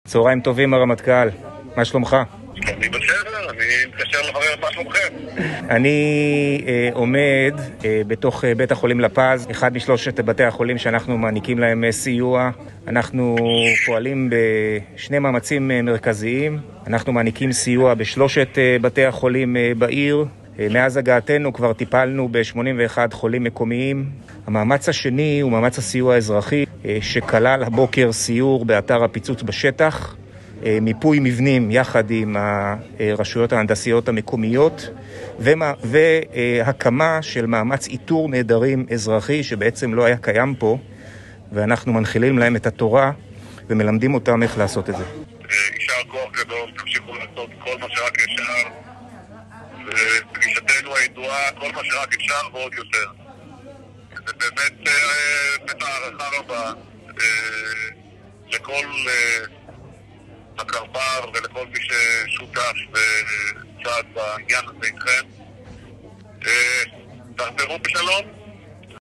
צהריים טובים הרמטכ"ל, מה שלומך? אני בסדר, אני מתקשר לברר מה שלומכם. אני עומד בתוך בית החולים לפז, אחד משלושת בתי החולים שאנחנו מעניקים להם סיוע. אנחנו פועלים בשני מאמצים מרכזיים. אנחנו מעניקים סיוע בשלושת בתי החולים בעיר. מאז הגעתנו כבר טיפלנו ב-81 חולים מקומיים. המאמץ השני הוא מאמץ הסיוע האזרחי, שכלל הבוקר סיור באתר הפיצוץ בשטח, מיפוי מבנים יחד עם הרשויות ההנדסיות המקומיות, והקמה של מאמץ איתור נעדרים אזרחי שבעצם לא היה קיים פה, ואנחנו מנחילים להם את התורה ומלמדים אותם איך לעשות את זה. יישר כוח גדול, תמשיכו לעשות כל מה שרק אפשר, ופגישתנו הידועה, כל מה שרק אפשר ועוד יותר. זה באמת הערכה רבה לכל הקרבר ולכל מי ששותף וצעד בעניין הזה איתכם. תחזרו בשלום.